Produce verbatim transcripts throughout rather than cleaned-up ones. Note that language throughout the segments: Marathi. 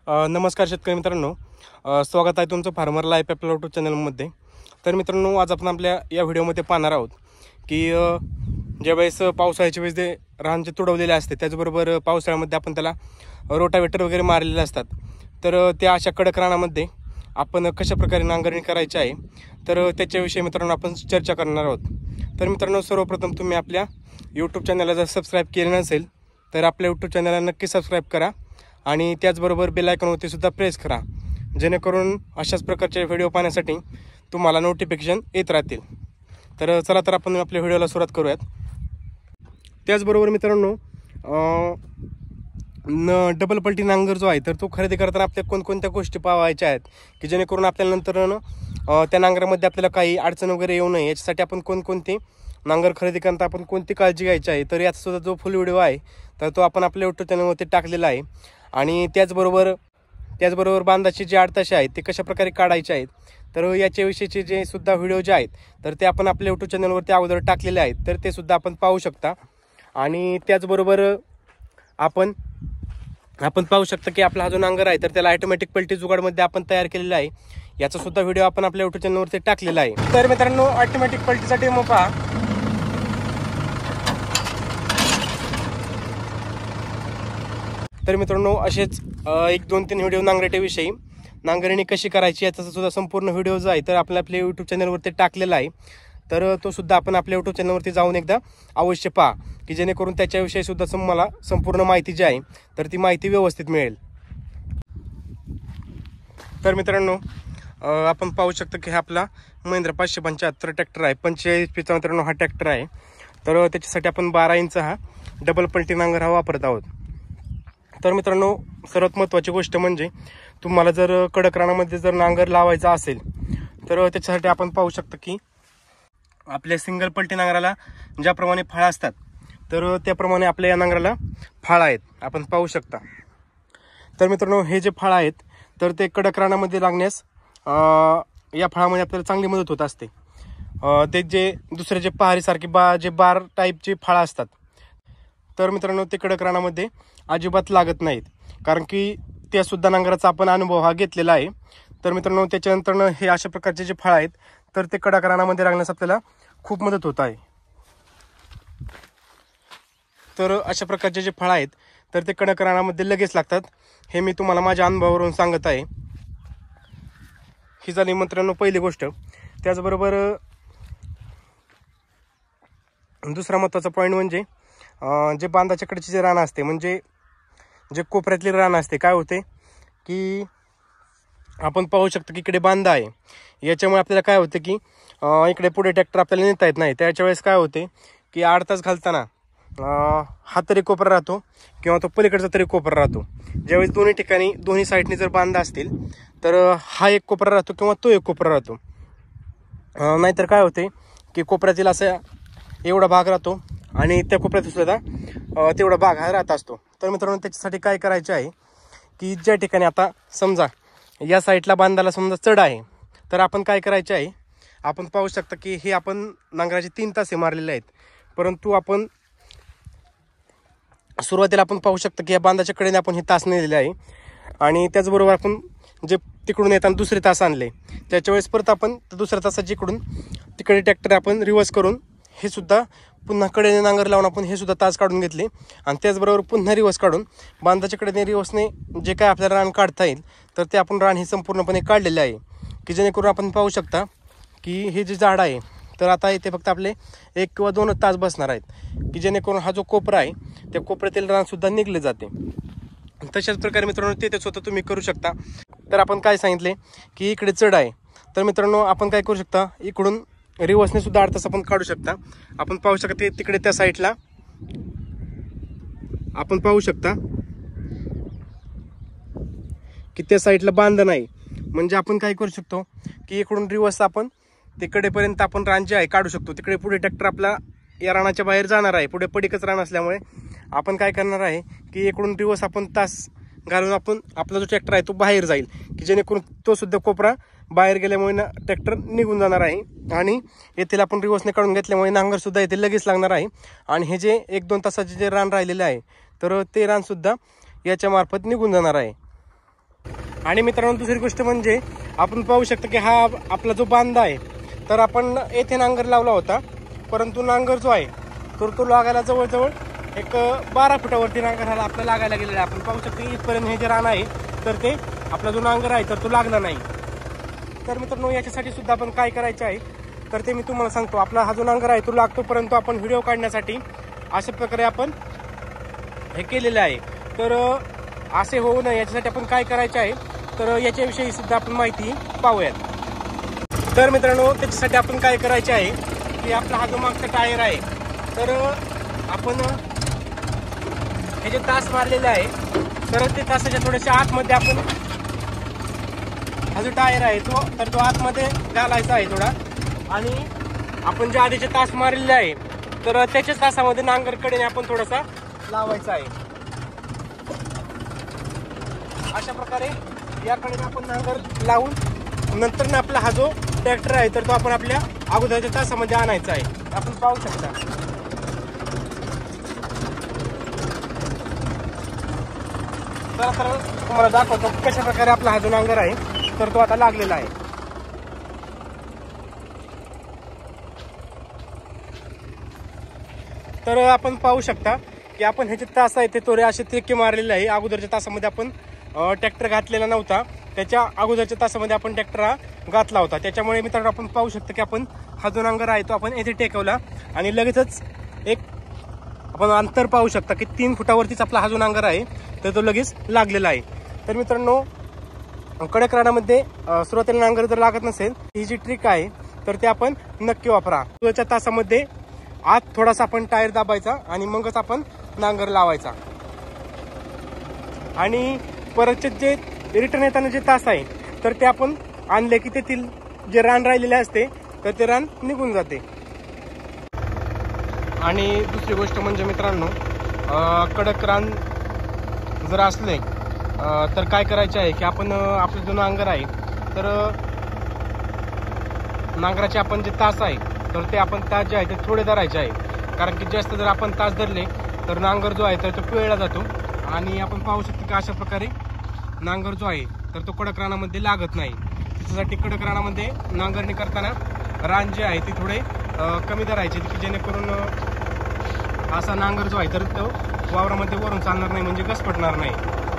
अ, नमस्कार शेतकरी मित्रांनो, अ, स्वागत आहे तुमचं फार्मर लाईफ आपल्या यूट्यूब चॅनलमध्ये. तर मित्रांनो, आज आपण आपल्या या व्हिडिओमध्ये पाहणार आहोत की अ, ज्यावेळेस पावसाळ्याच्या वेळेस जे रान जे तुडवलेले असते, त्याचबरोबर पावसाळ्यामध्ये आपण त्याला रोटावेटर वगैरे मारलेले असतात. तर अ, त्या अशा कडक रानामध्ये आपण कशाप्रकारे नांगरणी करायची आहे, तर त्याच्याविषयी मित्रांनो आपण चर्चा करणार आहोत. तर मित्रांनो, सर्वप्रथम तुम्ही आपल्या यूट्यूब चॅनलला जर सबस्क्राईब केले नसेल तर आपल्या यूट्यूब चॅनलला नक्की सबस्क्राईब करा आणि त्याचबरोबर बेल आयकॉनवरती सुद्धा प्रेस करा, जेणेकरून अशाच प्रकारचे व्हिडिओ पाहण्यासाठी तुम्हाला नोटिफिकेशन येत राहतील. तर चला तर आपण आपल्या व्हिडिओला सुरुवात करूयात. त्याचबरोबर मित्रांनो, न डबल पलटी नांगर जो आहे तर तो खरेदी करताना आपल्या कोणकोणत्या गोष्टी पाहायच्या आहेत की जेणेकरून आपल्याला नंतर त्या नांगरामध्ये आपल्याला काही अडचण वगैरे येऊ नये, याच्यासाठी आपण कोणकोणते नांगर खरेदी करता आपण कोणती काळजी घ्यायची आहे, तर याचा सुद्धा जो फुल व्हिडिओ आहे तर तो आपण आपल्या यूट्यूब चॅनलवरती टाकलेला आहे. आणि त्याचबरोबर त्याचबरोबर बांधाची जे अडथळे आहेत ते कशाप्रकारे काढायचे आहेत, तर याच्याविषयीचे जे सुद्धा व्हिडिओ जे आहेत तर ते आपण आपल्या यूट्यूब चॅनलवरती अगोदर टाकलेले आहेत, तर ते सुद्धा आपण पाहू शकता. आणि त्याचबरोबर आपण आपण पाहू शकता की आपला हा जो नांगर आहे तर त्याला ऑटोमॅटिक पलटी जुगाडमध्ये आपण तयार केलेला आहे. याचा सुद्धा व्हिडिओ आपण आपल्या यूट्यूब चॅनलवरती टाकलेला आहे. तर मित्रांनो, ऑटोमॅटिक पलटीचा डेमो पहा. तर मित्रांनो, असेच एक दोन तीन व्हिडिओ नांगरटीविषयी, नांगरणी कशी करायची याचा सुद्धा संपूर्ण व्हिडिओ जो आहे तर आपल्या आपल्या यूट्यूब चॅनलवरती टाकलेला आहे. तर तो सुद्धा आपण आपल्या यूट्यूब चॅनलवरती जाऊन एकदा अवश्य पहा, की जेणेकरून त्याच्याविषयी सुद्धा तुम्हाला संपूर्ण माहिती जी आहे तर ती माहिती व्यवस्थित मिळेल. तर मित्रांनो, आपण पाहू शकतो की हा आपला महिंद्रा पाचशे पंच्याहत्तर ट्रॅक्टर आहे. पंचेचाळीस पीचा मित्रांनो हा ट्रॅक्टर आहे. तर त्याच्यासाठी आपण बारा इंच हा डबल पलटी नांगर हा वापरत आहोत. तर मित्रांनो, सर्वात महत्त्वाची गोष्ट म्हणजे तुम्हाला जर कडक रानामध्ये जर नांगर लावायचा असेल तर त्याच्यासाठी आपण पाहू शकतो की आपल्या सिंगल पलटी नांगराला ज्याप्रमाणे फाळा असतात तर त्याप्रमाणे आपल्या या नांगराला फाळा आहेत, आपण पाहू शकता. तर मित्रांनो, हे जे फाळा आहेत तर ते कडक रानामध्ये लागण्यास या फाळामध्ये आपल्याला चांगली मदत होत असते. ते जे दुसरे जे पहारीसारखे बा जे बार टाईपचे फाळा असतात तर मित्रांनो ते कडक रानामध्ये अजिबात लागत नाहीत, कारण की त्या सुद्धा नांगराचा आपण अनुभव हा घेतलेला आहे. तर मित्रांनो, त्याच्यानंतर हे अशा प्रकारचे जे फळ आहेत तर ते कडक रानामध्ये लागण्यास आपल्याला खूप मदत होत आहे. तर अशा प्रकारचे जे फळ आहेत तर ते कडक रानामध्ये लगेच लागतात, हे मी तुम्हाला माझ्या अनुभवावरून सांगत आहे. ही झाली मित्रांनो पहिली गोष्ट. त्याचबरोबर दुसरा महत्त्वाचा पॉईंट म्हणजे जे बांधाच्या कडेचे जे रान असते, म्हणजे जे कोपऱ्यातले रान असते, काय होते की आपण पाहू शकतो की इकडे बांधा आहे, याच्यामुळे आपल्याला काय होते की इकडे पुढे ट्रॅक्टर आपल्याला नेता येत नाही. त्याच्या वेळेस काय होते की आडताच घालताना हा तरी कोपरा राहतो किंवा तो पलीकडचा तरी कोपरा राहतो. ज्यावेळेस दोन्ही ठिकाणी दोन्ही साईडने जर बांधा असतील तर हा एक कोपरा राहतो किंवा तो एक कोपरा राहतो. नाहीतर काय होते की कोपऱ्यातील असा एवढा भाग राहतो आणि त्या कोपऱ्यात सुद्धा तेवढा भाग हा राहत असतो. तर मित्रांनो, त्याच्यासाठी काय करायचे आहे की ज्या ठिकाणी आता समजा या साईडला बांधाला समजा चढ आहे तर आपण काय करायचे आहे, आपण पाहू शकता की हे आपण नांगराचे तीन तासे मारलेले आहेत, परंतु आपण सुरुवातीला आपण पाहू शकता की या बांधाच्या कडेने आपण हे तास नेलेले आहे. आणि त्याचबरोबर आपण जे तिकडून येताना दुसरे तास आणले, त्याच्या वेळेस परत आपण दुसऱ्या तासाच्या इकडून तिकडे ट्रॅक्टर आपण रिवर्स करून हे सुद्धा पुन्हा कडेने नांगर लावून आपण हे सुद्धा तास काढून घेतले. आणि त्याचबरोबर पुन्हा रिवर्स काढून बांधाच्या कडेने रिवर्सने जे काय आपल्याला रान काढता येईल तर ते आपण रान हे संपूर्णपणे काढलेले आहे, की जेणेकरून आपण पाहू शकता की हे जे झाड आहे तर आता इथे फक्त आपले एक किंवा दोन तास बसणार आहेत, की जेणेकरून हा जो कोपरा आहे त्या कोपऱ्यातील रानसुद्धा निघले जाते. तशाच प्रकारे मित्रांनो ते स्वतः तुम्ही करू शकता. तर आपण काय सांगितले की इकडे चढ आहे, तर मित्रांनो आपण काय करू शकता, इकडून रिवर्सने सुद्धा आठ तास आपण काढू शकता. आपण पाहू शकता ते तिकडे त्या साईडला आपण पाहू शकता की त्या साईडला बांध नाही, म्हणजे आपण काय करू शकतो की इकडून रिवर्स आपण तिकडेपर्यंत आपण रान जे आहे काढू शकतो. तिकडे पुढे ट्रॅक्टर आपला या रानाच्या बाहेर जाणार आहे, पुढे पडीकच रान असल्यामुळे आपण काय करणार आहे की इकडून रिवर्स आपण तास घालून आपण आपला जो ट्रॅक्टर आहे तो बाहेर जाईल, की जेणेकरून तो सुद्धा कोपरा बाहेर गेल्यामुळे ना ट्रॅक्टर निघून जाणार आहे. आणि येथील आपण रिवर्सने काढून घेतल्यामुळे नांगर सुद्धा येथे लगेच लागणार आहे. आणि हे जे एक दोन तासाचे जे रान राहिलेले आहे तर ते रान सुद्धा याच्या मार्फत निघून जाणार आहे. आणि मित्रांनो दुसरी गोष्ट म्हणजे आपण पाहू शकतो की हा आपला जो बांधा आहे तर आपण येथे नांगर लावला होता, परंतु नांगर जो आहे तर तो लागायला जवळजवळ एक बारा फुटावरती नांगर हा आपला लागायला गेलेला आहे. आपण पाहू शकतो इथपर्यंत हे जे रान आहे तर ते आपला जो नांगर आहे तर तो लागला नाही. तर मित्रांनो याच्यासाठी सुद्धा आपण काय करायचं आहे तर ते मी तुम्हाला सांगतो. आपला हा जो नांगर आहे तो लागतो, परंतु आपण व्हिडिओ काढण्यासाठी अशा प्रकारे आपण हे केलेलं आहे. तर असे होऊ नये याच्यासाठी आपण काय करायचं आहे तर याच्याविषयी सुद्धा आपण माहिती पाहूयात. तर मित्रांनो त्याच्यासाठी आपण काय करायचे आहे की आपला हा जो मागचा टायर आहे तर आपण हे जे तास मारलेले आहे तर ते तासाच्या थोड्याशा आतमध्ये आपण हा जो टायर आहे तो तर तो आतमध्ये घालायचा आहे थोडा, आणि आपण जे आधीचे तास मारलेले आहे तर त्याच्याच तासामध्ये नांगरकडेने आपण थोडासा लावायचा आहे. अशा प्रकारे याकडे आपण नांगर लावून नंतर ना आपला हा जो ट्रॅक्टर आहे तर तो आपण आपल्या अगोदरच्या तासामध्ये आणायचा आहे. आपण पाहू शकता. तर तर तुम्हाला दाखवतो कशा प्रकारे आपला हा जो नांगर आहे तर तो आता लागलेला आहे. तर आपण पाहू शकता की आपण ह्याचे तास आहे ते थोडे असे त्रिके मारलेले आहे. अगोदरच्या तासामध्ये आपण ट्रॅक्टर घातलेला नव्हता, त्याच्या अगोदरच्या तासामध्ये आपण ट्रॅक्टर हा घातला होता. त्याच्यामुळे मित्रांनो आपण पाहू शकतो की आपण हा जो नांगर आहे तो आपण येथे टेकवला आणि लगेचच एक आपण अंतर पाहू शकता की तीन फुटावरतीच आपला हा जो नांगर आहे तर तो लगेच लागलेला आहे. तर मित्रांनो कडक रानामध्ये सुरुवातीला नांगर जर लागत नसेल ही जी ट्रिक आहे तर ते आपण नक्की वापरा. सुरुवातीच्या तासामध्ये आत थोडासा आपण टायर दाबायचा आणि मगच आपण नांगर लावायचा. आणि परतचे जे रिटर्न येताना जे तास आहे तर ते आपण आणले की तेथील जे रान राहिलेले असते तर ते रान निघून जाते. आणि दुसरी गोष्ट म्हणजे मित्रांनो कडक रान जर असले तर काय करायचे आहे की आपण आपला जो नांगर आहे तर नांगराचे आपण जे तास आहे तर ते आपण तास जे आहे ते थोडे धरायचे आहे. कारण की जास्त जर आपण तास धरले तर नांगर जो आहे तर तो पिळला जातो आणि आपण पाहू शकतो की अशा प्रकारे नांगर जो आहे तर तो कडक रानामध्ये लागत नाही. त्याच्यासाठी कडक रानामध्ये नांगरणी करताना रान जे आहे ते थोडे कमी धरायचे की जेणेकरून असा नांगर जो आहे तर तो वावरामध्ये वरून चालणार नाही, म्हणजे घसपटणार नाही.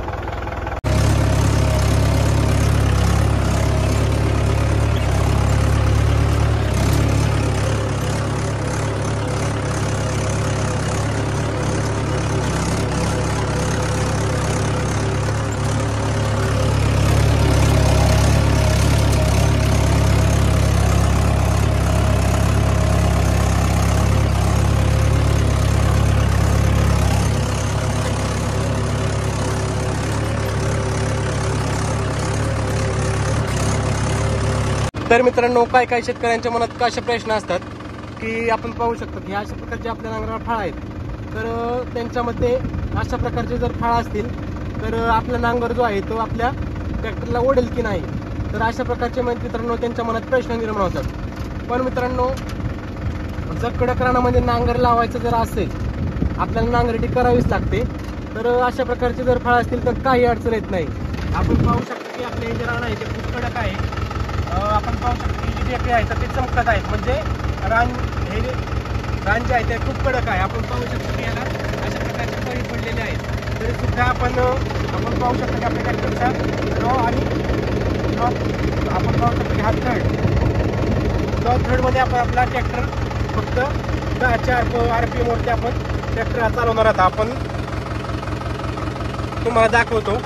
तर मित्रांनो काय काय शेतकऱ्यांच्या मनात काय असे प्रश्न असतात की आपण पाहू शकतो की अशा प्रकारचे आपल्या नांगराला फाळा आहेत तर त्यांच्यामध्ये अशा प्रकारचे जर फाळा असतील तर आपला नांगर जो आहे तो आपल्या ट्रॅक्टरला ओढेल की नाही. तर अशा प्रकारचे मित्रांनो त्यांच्या मनात प्रश्न निर्माण होतात. पण मित्रांनो जर कडक रानामध्ये नांगर लावायचं जर असेल आपल्याला नांगरटी करावीच लागते. तर अशा प्रकारचे जर फाळा असतील तर काही अडचण येत नाही. आपण पाहू शकतो की आपले जे रान आहे ते खूप कडक आहे. आपण पाहू शकतो की जी टेकडी आहे तर ते चमकत आहेत, म्हणजे रान हे रान जे आहे ते खूप कडक आहे. आपण पाहू शकतो की याला अशा प्रकारचे फळी पडलेले आहेत. तरी सुद्धा आपण आपण पाहू शकतो की आपल्या ट्रॅक्टरचा ड्रॉ आणि ड्रॉप आपण पाहू शकतो की हा थर्ड ड्रॉ थर्डमध्ये आपण आपला ट्रॅक्टर फक्त दहा चार आर पी एमवरती आपण ट्रॅक्टर चालवणार आहोत. आपण तुम्हाला दाखवतो.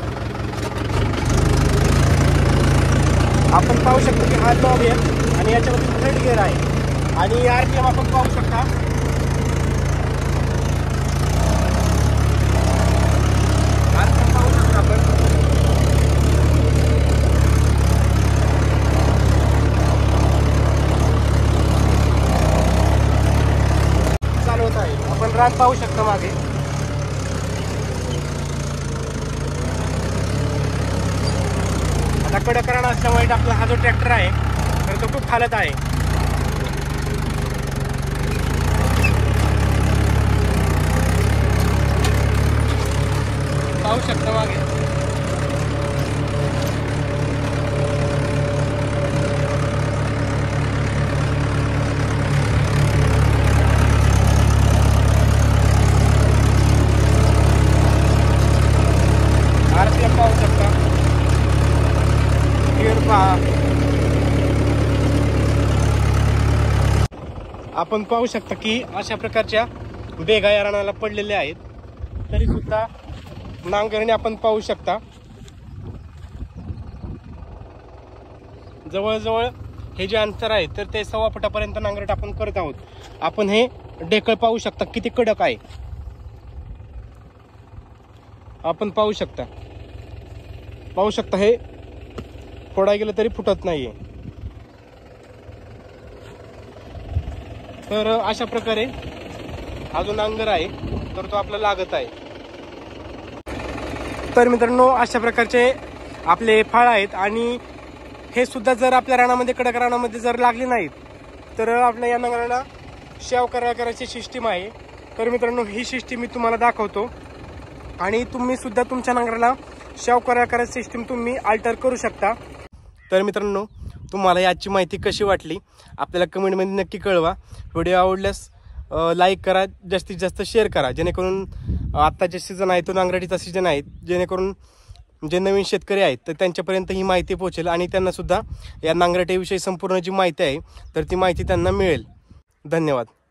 आपण पाहू शकतो की हा नॉब आहे आणि याच्यावरती थर्ड गिअर आहे आणि आर पी एम आपण पाहू शकता. आर पी एम पाहू शकता आपण. चालवत आहे. आपण रान पाहू शकता मागे. कडक रान असल्यामुळे आपला हा जो ट्रॅक्टर आहे तर तो खूप हालत आहे. पाहू शकता मागे. हा आपण पाहू शकता की अशा प्रकारच्या बेगा या रानाला पडलेल्या आहेत, तरी सुद्धा नांगरणे आपण पाहू शकता जवळजवळ हे जे अंतर आहे तर ते सव्वा फुटापर्यंत नांगरट आपण करत आहोत. आपण हे ढेकळ पाहू शकता किती कडक आहे, आपण पाहू शकता पाहू शकता हे फोडा गेलं तरी फुटत नाहीये. तर अशा प्रकारे हा जो नांगर आहे तर तो आपला लागत आहे. तर मित्रांनो अशा प्रकारचे आपले फळ आहेत आणि हे सुद्धा जर आपल्या रानामध्ये कडक रानामध्ये जर लागले नाहीत तर आपल्या या नांगराला शेव करा करायची सिस्टीम आहे. तर मित्रांनो ही सिस्टीम मी तुम्हाला दाखवतो आणि तुम्ही सुद्धा तुमच्या नांगराला शेव करा करायची सिस्टीम तुम्ही अल्टर करू शकता. तर मित्रांनो तुम्हाला याची माहिती कशी वाटली आपल्याला कमेंटमध्ये नक्की कळवा. व्हिडिओ आवडल्यास लाईक करा, जास्तीत जास्त शेअर करा, जेणेकरून आत्ता जे सीझन आहे तो नांगरटीचा सीझन आहे, जेणेकरून जे नवीन शेतकरी आहेत तर त्यांच्यापर्यंत ही माहिती पोहोचेल आणि त्यांना सुद्धा या नांगरटीविषयी संपूर्ण जी माहिती आहे तर ती माहिती त्यांना मिळेल. धन्यवाद.